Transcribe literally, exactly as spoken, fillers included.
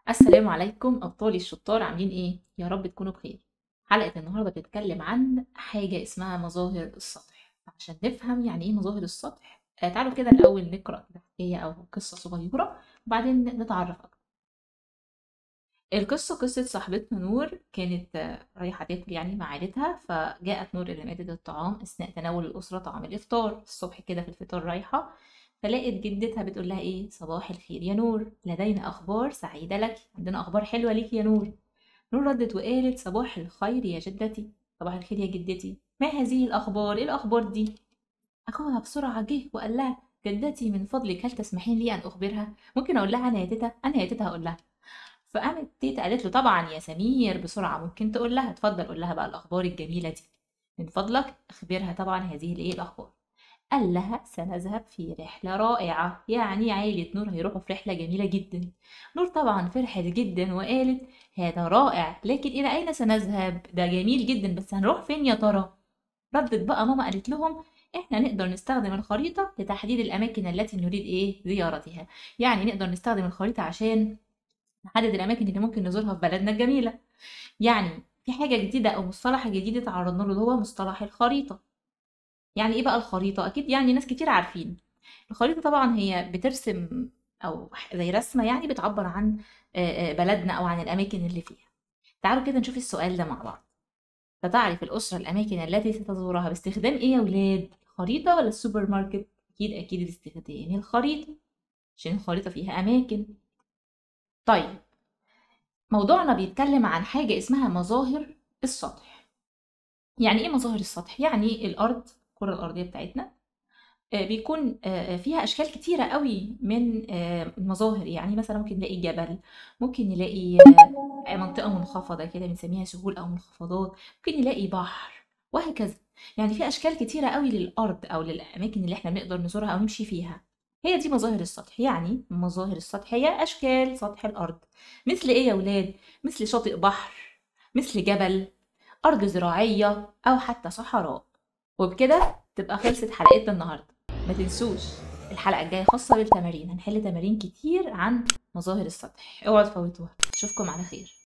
السلام عليكم أبطالي الشطار، عاملين إيه؟ يا رب تكونوا بخير. حلقة النهاردة بتتكلم عن حاجة اسمها مظاهر السطح. عشان نفهم يعني إيه مظاهر السطح، آه تعالوا كده الأول نقرأ حكاية أو قصة صغيرة وبعدين نتعرف أكتر. القصة قصة صاحبتنا نور، كانت آه، رايحة تاكل يعني مع عيلتها، فجاءت نور إلى مائدة الطعام أثناء تناول الأسرة طعام الإفطار الصبح كده في الفطار رايحة. فلقت جدتها بتقول لها إيه: صباح الخير يا نور، لدينا أخبار سعيدة لك، عندنا أخبار حلوة ليك يا نور. نور ردت وقالت: صباح الخير يا جدتي. صباح الخير يا جدتي، ما هذه الأخبار؟ إيه الأخبار دي؟ أخوها بسرعة جه وقال لها: جدتي من فضلك هل تسمحين لي أن أخبرها؟ ممكن أقول لها أنا يا تيتا؟ أنا يا تيتا هقول لها. فقامت تيتا قالت له: طبعا يا سمير، بسرعة ممكن تقول لها، اتفضل قول لها بقى الأخبار الجميلة دي، من فضلك اخبرها طبعا هذه الايه الأخبار. قال لها: سنذهب في رحلة رائعة، يعني عائلة نور هيروحوا في رحلة جميلة جدا. نور طبعا فرحت جدا وقالت: هذا رائع، لكن إلى أين سنذهب؟ ده جميل جدا بس هنروح فين يا ترى؟ ردت بقى ماما قالت لهم: احنا نقدر نستخدم الخريطة لتحديد الأماكن التي نريد ايه زيارتها. يعني نقدر نستخدم الخريطة عشان نحدد الأماكن اللي ممكن نزورها في بلدنا الجميلة. يعني في حاجة جديدة أو مصطلح جديد اتعرضنا له اللي هو مصطلح الخريطة. يعني ايه بقى الخريطة؟ أكيد يعني ناس كتير عارفين. الخريطة طبعا هي بترسم أو زي رسمة، يعني بتعبر عن آه، آه، بلدنا أو عن الأماكن اللي فيها. تعالوا كده نشوف السؤال ده مع بعض. فتعرف الأسرة الأماكن التي ستزورها باستخدام إيه يا ولاد؟ الخريطة ولا السوبر ماركت؟ أكيد أكيد باستخدام الخريطة، عشان الخريطة فيها أماكن. طيب، موضوعنا بيتكلم عن حاجة اسمها مظاهر السطح. يعني إيه مظاهر السطح؟ يعني الأرض، الكرة الأرضية بتاعتنا، آه، بيكون آه، آه، فيها أشكال كتيرة قوي من آه، المظاهر. يعني مثلا ممكن نلاقي جبل، ممكن نلاقي آه، منطقة منخفضة كده بنسميها سهول أو منخفضات، ممكن نلاقي بحر، وهكذا. يعني في أشكال كتيرة قوي للأرض أو للأماكن اللي احنا بنقدر نزورها أو نمشي فيها. هي دي مظاهر السطح. يعني مظاهر السطح هي أشكال سطح الأرض. مثل إيه يا ولاد؟ مثل شاطئ بحر، مثل جبل، أرض زراعية، أو حتى صحراء. وبكده تبقى خلصت حلقتنا النهاردة. ما تنسوش الحلقة الجاية خاصة بالتمارين، هنحل تمارين كتير عن مظاهر السطح، اوعوا تفوتوها. اشوفكم على خير.